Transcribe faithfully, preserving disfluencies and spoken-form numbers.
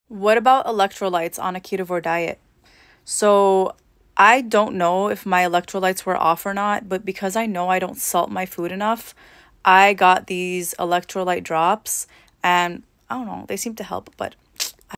What about electrolytes on a carnivore diet? So I don't know if my electrolytes were off or not, but because I know I don't salt my food enough, I got these electrolyte drops and I don't know, they seem to help, but